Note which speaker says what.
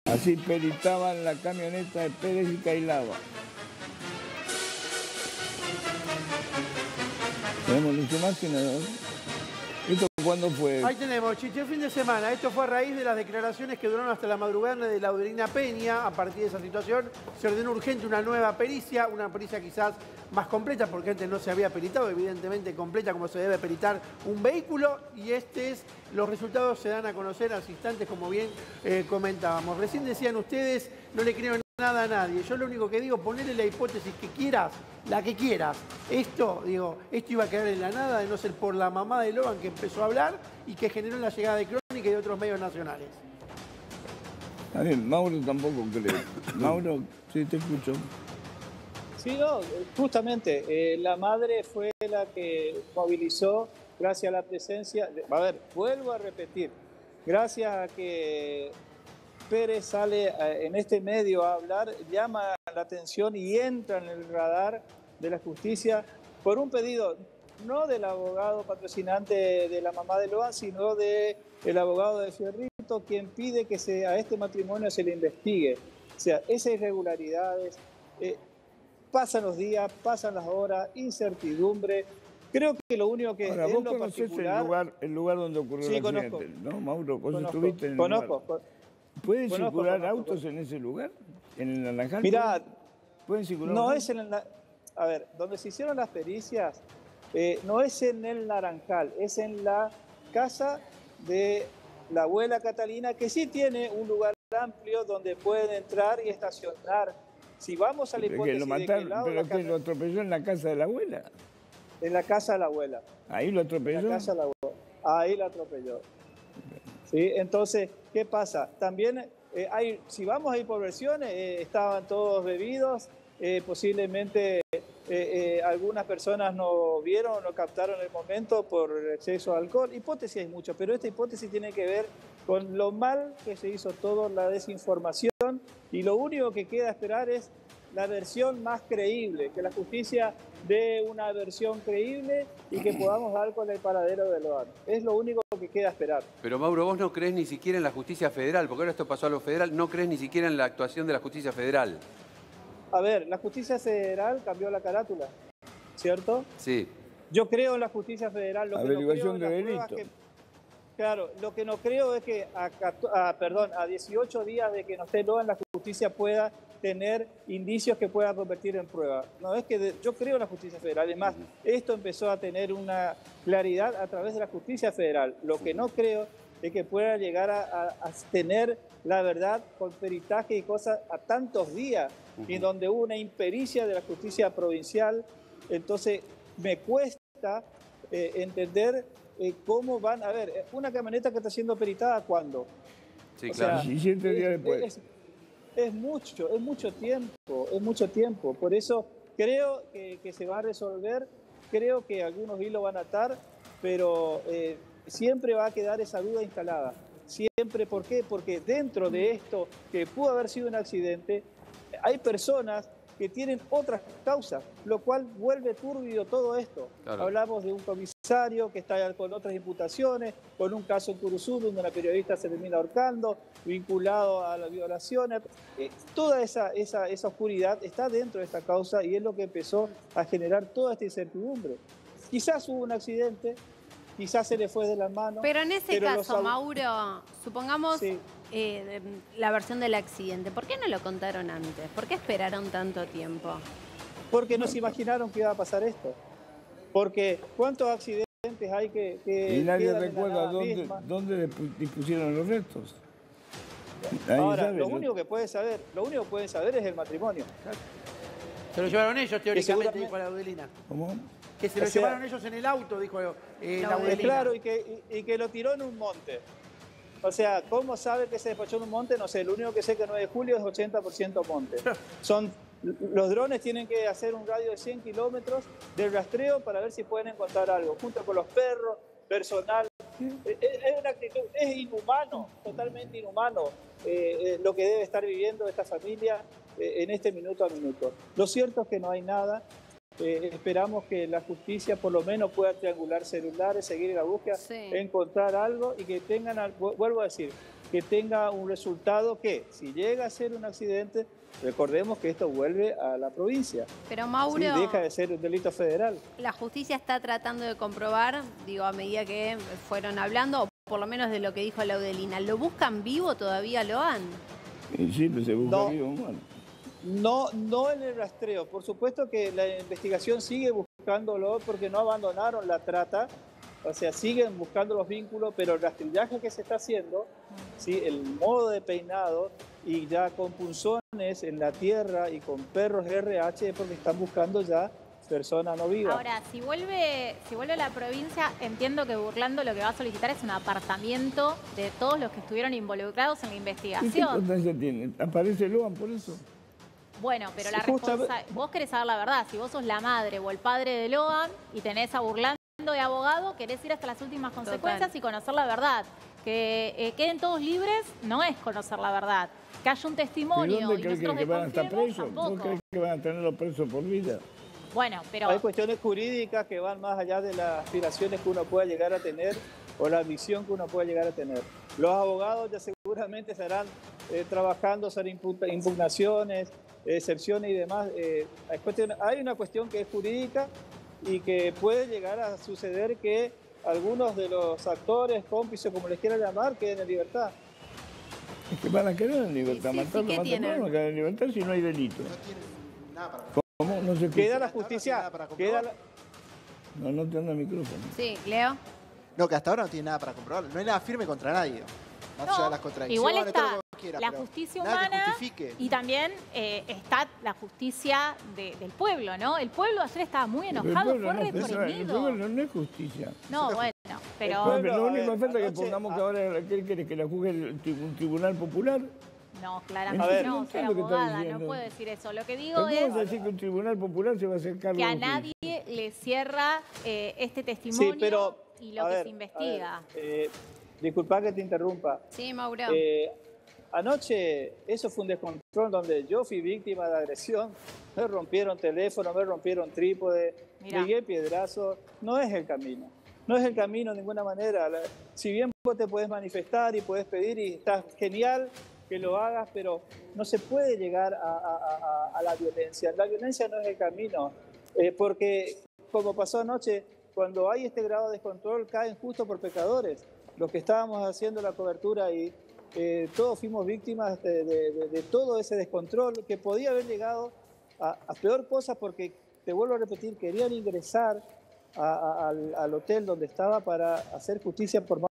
Speaker 1: Así peritaban la camioneta de Pérez y Cailaba. Tenemos las imágenes, ¿no? ¿Esto cuándo fue?
Speaker 2: Ahí tenemos, Chiche, fin de semana. Esto fue a raíz de las declaraciones que duraron hasta la madrugada de Laudelina Peña. A partir de esa situación se ordenó urgente una nueva pericia, una pericia quizás más completa, porque antes no se había peritado, evidentemente completa como se debe peritar un vehículo. Y los resultados se dan a conocer al instante, como bien comentábamos. Recién decían ustedes, no le creo nada a nadie. Yo lo único que digo, ponerle la hipótesis que quieras, la que quieras. Esto iba a quedar en la nada de no ser por la mamá de Logan que empezó a hablar y que generó la llegada de Crónica y de otros medios nacionales.
Speaker 1: A ver, Mauro tampoco cree. Mauro, sí, te escucho.
Speaker 3: Sí, no, justamente, la madre fue la que movilizó gracias a la presencia. A ver, vuelvo a repetir, gracias a que Pérez sale en este medio a hablar, llama la atención y entra en el radar de la justicia por un pedido no del abogado patrocinante de la mamá de Loan, sino del abogado de Fierrito, quien pide que a este matrimonio se le investigue. O sea, esas irregularidades, pasan los días, pasan las horas, incertidumbre. Creo que lo único que
Speaker 1: ahora,
Speaker 3: es
Speaker 1: vos
Speaker 3: lo
Speaker 1: conocés
Speaker 3: particular...
Speaker 1: el lugar donde ocurrió el accidente,
Speaker 3: conozco.
Speaker 1: ¿no, Mauro? Vos
Speaker 3: Conozco,
Speaker 1: estuviste en el
Speaker 3: conozco,
Speaker 1: lugar. ¿Pueden circular autos en ese lugar? ¿En el Naranjal?
Speaker 3: Mirá,
Speaker 1: ¿pueden circular?
Speaker 3: No es en el... A ver, donde se hicieron las pericias, no es en el Naranjal, es en la casa de la abuela Catalina, que sí tiene un lugar amplio donde pueden entrar y estacionar. Si vamos a la hipótesis
Speaker 1: que lo mataron,
Speaker 3: de que
Speaker 1: ¿pero que lo atropelló en la casa de la abuela?
Speaker 3: En la casa de la abuela.
Speaker 1: ¿Ahí lo atropelló?
Speaker 3: En la casa de la abuela. Ahí lo atropelló. ¿Sí? Entonces, ¿qué pasa? También, si vamos a ir por versiones, estaban todos bebidos, posiblemente algunas personas no vieron o no captaron el momento por exceso de alcohol. Hipótesis hay mucho, pero esta hipótesis tiene que ver con lo mal que se hizo todo, la desinformación, y lo único que queda esperar es la versión más creíble, que la justicia dé una versión creíble y que podamos dar con el paradero de Loan. Es lo único que queda esperar.
Speaker 4: Pero Mauro, vos no crees ni siquiera en la justicia federal, porque ahora esto pasó a lo federal, no crees ni siquiera en la actuación de la justicia federal.
Speaker 3: A ver, la justicia federal cambió la carátula, ¿cierto?
Speaker 4: Sí.
Speaker 3: Yo creo en la justicia federal.
Speaker 1: Averiguación de delito.
Speaker 3: Claro, lo que no creo es que a 18 días de que no esté Loan, la justicia pueda tener indicios que pueda convertir en prueba. No, es que yo creo en la justicia federal. Además, esto empezó a tener una claridad a través de la justicia federal. Lo que no creo es que pueda llegar a tener la verdad con peritaje y cosas a tantos días, y donde hubo una impericia de la justicia provincial. Entonces, me cuesta entender cómo van... A ver, una camioneta que está siendo peritada, ¿cuándo?
Speaker 4: Sí, claro.
Speaker 1: 17 días después.
Speaker 3: Es mucho tiempo. Por eso creo que se va a resolver, creo que algunos hilos van a atar, pero siempre va a quedar esa duda instalada. Siempre, ¿por qué? Porque dentro de esto, que pudo haber sido un accidente, hay personas que tienen otras causas, lo cual vuelve turbio todo esto. Claro. Hablamos de un comisario que está con otras imputaciones, con un caso en Curuzú donde una periodista se termina ahorcando, vinculado a las violaciones. Toda esa oscuridad está dentro de esta causa y es lo que empezó a generar toda esta incertidumbre. Quizás hubo un accidente, quizás se le fue de las manos.
Speaker 5: Pero en ese caso, Mauro, supongamos la versión del accidente. ¿Por qué no lo contaron antes? ¿Por qué esperaron tanto tiempo?
Speaker 3: Porque no se imaginaron que iba a pasar esto. Porque ¿cuántos accidentes hay que
Speaker 1: y nadie recuerda dónde dispusieron los restos?
Speaker 3: Ahora, lo único que pueden saber es el matrimonio.
Speaker 2: Se lo llevaron ellos, teóricamente, dijo la Laudelina.
Speaker 1: ¿Cómo?
Speaker 2: Que se lo llevaron ellos en el auto, dijo Laudelina.
Speaker 3: Claro, y que lo tiró en un monte. O sea, ¿cómo sabe que se despachó en un monte? No sé, lo único que sé que 9 de julio es 80% monte. Los drones tienen que hacer un radio de 100 kilómetros de rastreo para ver si pueden encontrar algo, junto con los perros, personal. Es una actitud, es inhumano, totalmente inhumano lo que debe estar viviendo esta familia en este minuto a minuto. Lo cierto es que no hay nada. Esperamos que la justicia por lo menos pueda triangular celulares, seguir en la búsqueda, encontrar algo y que tengan, vuelvo a decir, que tenga un resultado que, si llega a ser un accidente, recordemos que esto vuelve a la provincia.
Speaker 5: Pero Mauro,
Speaker 3: ¿Sí? Deja de ser un delito federal.
Speaker 5: la justicia está tratando de comprobar, digo, a medida que fueron hablando, o por lo menos de lo que dijo Laudelina, ¿lo buscan vivo todavía, Loan?
Speaker 1: Y sí, pues se busca
Speaker 3: No.
Speaker 1: vivo, bueno.
Speaker 3: No en el rastreo. Por supuesto que la investigación sigue buscándolo porque no abandonaron la trata. O sea, siguen buscando los vínculos, pero el rastrillaje que se está haciendo, ¿sí? El modo de peinado y ya con punzones en la tierra y con perros RH, porque están buscando ya personas no vivas.
Speaker 6: Ahora, si vuelve a la provincia, entiendo que Burlando lo que va a solicitar es un apartamiento de todos los que estuvieron involucrados en la
Speaker 1: ¿Y qué
Speaker 6: investigación.
Speaker 1: importancia tiene? ¿Aparece Loan por eso?
Speaker 6: Bueno, pero
Speaker 3: Sí,
Speaker 6: la
Speaker 3: justamente.
Speaker 6: vos querés saber la verdad. Si vos sos la madre o el padre de Loan y tenés a Burlando de abogado, querés ir hasta las últimas consecuencias y conocer la verdad. Que queden todos libres no es conocer la verdad. Que haya un
Speaker 1: ¿Y
Speaker 6: testimonio
Speaker 1: dónde
Speaker 6: y
Speaker 1: crees
Speaker 6: nosotros
Speaker 1: que van a estar
Speaker 6: desconfiemos,
Speaker 1: presos? ¿Vos
Speaker 6: tampoco.
Speaker 1: crees que van a tenerlos presos por vida?
Speaker 6: Bueno, pero
Speaker 3: Hay cuestiones jurídicas que van más allá de las aspiraciones que uno pueda llegar a tener o la visión que uno pueda llegar a tener. Los abogados ya seguramente estarán trabajando sobre impugnaciones, excepciones y demás. Hay una cuestión que es jurídica y que puede llegar a suceder que algunos de los actores, cómplices, como les quieran llamar, queden en libertad.
Speaker 1: Es que van a quedar en libertad.
Speaker 5: Sí, sí,
Speaker 1: Matarlo,
Speaker 5: ¿qué
Speaker 1: matarlo,
Speaker 5: tienen?
Speaker 1: van a quedar en libertad si no hay delito.
Speaker 7: No tienen nada para
Speaker 1: ¿Cómo? No se
Speaker 3: Queda
Speaker 1: escucha.
Speaker 3: la justicia, queda la-
Speaker 1: No te anda el micrófono.
Speaker 5: Sí, Leo.
Speaker 7: No, que hasta ahora no tiene nada para comprobar. No hay nada firme contra nadie. Más allá de las contradicciones,
Speaker 6: igual
Speaker 7: todo
Speaker 6: está
Speaker 7: lo que vos quieras,
Speaker 6: la
Speaker 7: pero
Speaker 6: justicia
Speaker 7: nada que
Speaker 6: humana
Speaker 7: justifique.
Speaker 6: y también está la justicia del pueblo, ¿no? El pueblo ayer estaba muy enojado,
Speaker 1: El
Speaker 6: fue
Speaker 1: pueblo
Speaker 6: reprimido.
Speaker 1: no es justicia.
Speaker 6: No, bueno, pero
Speaker 3: pueblo-
Speaker 1: Lo
Speaker 3: a
Speaker 1: único que
Speaker 3: ver,
Speaker 1: falta es que
Speaker 3: anoche-
Speaker 1: pongamos que ahora, ¿qué querés? Que la juzgue un tribunal popular.
Speaker 6: no,
Speaker 3: A
Speaker 6: claramente
Speaker 3: ver,
Speaker 6: no,
Speaker 1: no
Speaker 6: soy
Speaker 1: entiendo qué está
Speaker 6: abogada, no
Speaker 1: diciendo.
Speaker 6: puedo decir eso. Lo que
Speaker 1: ¿Pero
Speaker 6: digo
Speaker 1: ¿Cómo
Speaker 6: es
Speaker 1: vas a decir que un tribunal popular se va a hacer cargo
Speaker 6: que a
Speaker 1: de un juicio?
Speaker 6: nadie le cierra este testimonio
Speaker 3: Sí, pero
Speaker 6: y lo
Speaker 3: a
Speaker 6: que
Speaker 3: ver,
Speaker 6: se investiga.
Speaker 3: Disculpa que te interrumpa.
Speaker 5: Sí, Mauro.
Speaker 3: Anoche eso fue un descontrol donde yo fui víctima de agresión. Me rompieron teléfono, me rompieron trípode,
Speaker 6: Mirá.
Speaker 3: llegué piedrazo. No es el camino. No es el camino de ninguna manera. Si bien vos te puedes manifestar y puedes pedir y está genial que lo hagas, pero no se puede llegar a la violencia. La violencia no es el camino. Porque, como pasó anoche, cuando hay este grado de descontrol, caen justo por pecadores. Los que estábamos haciendo la cobertura y todos fuimos víctimas de todo ese descontrol que podía haber llegado a peor cosa porque, te vuelvo a repetir, querían ingresar al hotel donde estaba para hacer justicia por